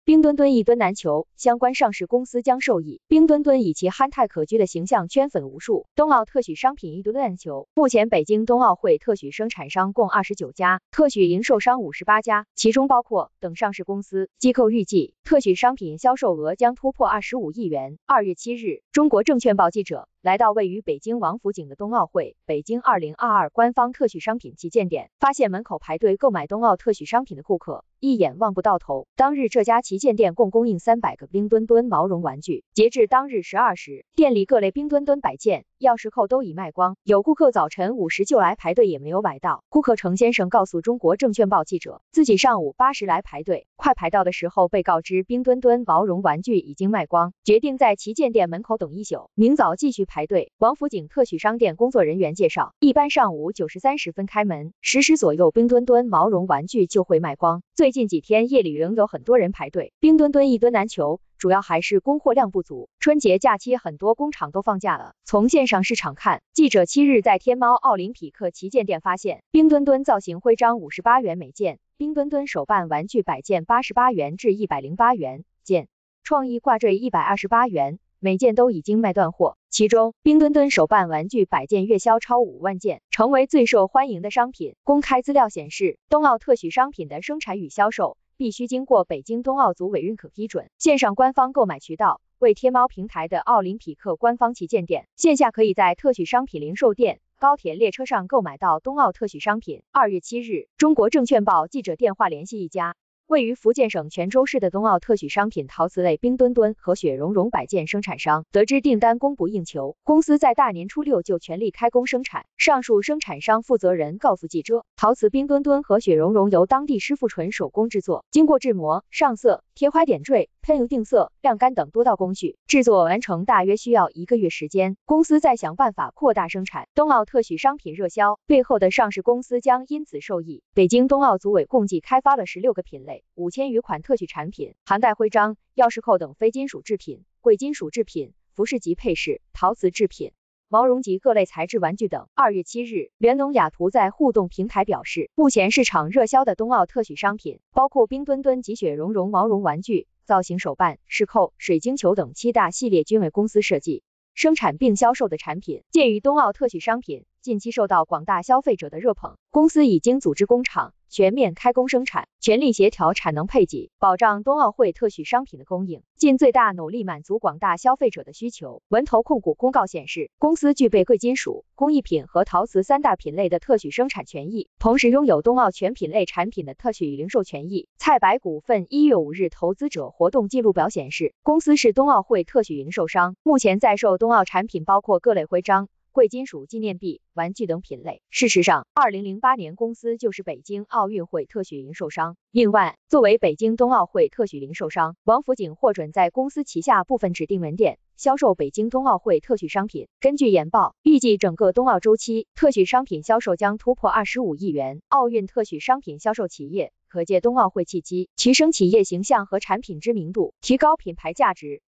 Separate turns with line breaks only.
冰墩墩一墩难求，相关上市公司将受益。冰墩墩以其憨态可掬的形象圈粉无数，冬奥特许商品一墩难求。目前北京冬奥会特许生产商共29家，特许零售商58家，其中包括等上市公司。机构预计，特许商品销售额将突破25亿元。2月7日，中国证券报记者来到位于北京王府井的冬奥会北京2022官方特许商品旗舰店，发现门口排队购买冬奥特许商品的顾客一眼望不到头。当日这家旗舰店共供应300个冰墩墩毛绒玩具，截至当日12时，店里各类冰墩墩摆件、钥匙扣都已卖光。有顾客早晨5时就来排队也没有买到。顾客程先生告诉中国证券报记者，自己上午8时来排队，快排到的时候被告知冰墩墩毛绒玩具已经卖光，决定在旗舰店门口等一宿，明早继续排队。王府井特许商店工作人员介绍，一般上午9时30分开门，10时左右冰墩墩毛绒玩具就会卖光。最近几天夜里仍有很多人排队，冰墩墩一墩难求，主要还是供货量不足。春节假期很多工厂都放假了。从线上市场看，记者7日在天猫奥林匹克旗舰店发现，冰墩墩造型徽章58元每件，冰墩墩手办玩具摆件88元至108元件，创意挂坠128元，每件都已经卖断货。其中，冰墩墩手办玩具摆件月销超5万件，成为最受欢迎的商品。公开资料显示，冬奥特许商品的生产与销售必须经过北京冬奥组委认可批准。线上官方购买渠道为天猫平台的奥林匹克官方旗舰店，线下可以在特许商品零售店、高铁列车上购买到冬奥特许商品。2月7日，中国证券报记者电话联系一家位于福建省泉州市的冬奥特许商品陶瓷类冰墩墩和雪绒绒摆件生产商，得知订单供不应求，公司在大年初6就全力开工生产。上述生产商负责人告诉记者，陶瓷冰墩墩和雪绒绒由当地师傅纯手工制作，经过制模、上色、贴花点缀、喷油定色、晾干等多道工序，制作完成大约需要1个月时间。公司在想办法扩大生产。冬奥特许商品热销，背后的上市公司将因此受益。北京冬奥组委共计开发了16个品类，5000余款特许产品，涵盖徽章、钥匙扣等非金属制品、贵金属制品、服饰及配饰、陶瓷制品、毛绒及各类材质玩具等。2月7日，联农雅图在互动平台表示，目前市场热销的冬奥特许商品包括冰墩墩及雪绒绒毛绒玩具、造型手办、饰扣、水晶球等7大系列均为公司设计、生产并销售的产品。鉴于冬奥特许商品近期受到广大消费者的热捧，公司已经组织工厂全面开工生产，全力协调产能配给，保障冬奥会特许商品的供应，尽最大努力满足广大消费者的需求。文投控股公告显示，公司具备贵金属、工艺品和陶瓷3大品类的特许生产权益，同时拥有冬奥全品类产品的特许零售权益。菜百股份1月5日投资者活动记录表显示，公司是冬奥会特许零售商，目前在售冬奥产品包括各类徽章、贵金属纪念币、玩具等品类。事实上，2008年公司就是北京奥运会特许零售商。另外，作为北京冬奥会特许零售商，王府井获准在公司旗下部分指定门店销售北京冬奥会特许商品。根据研报，预计整个冬奥周期，特许商品销售将突破25亿元。奥运特许商品销售企业可借冬奥会契机，提升企业形象和产品知名度，提高品牌价值。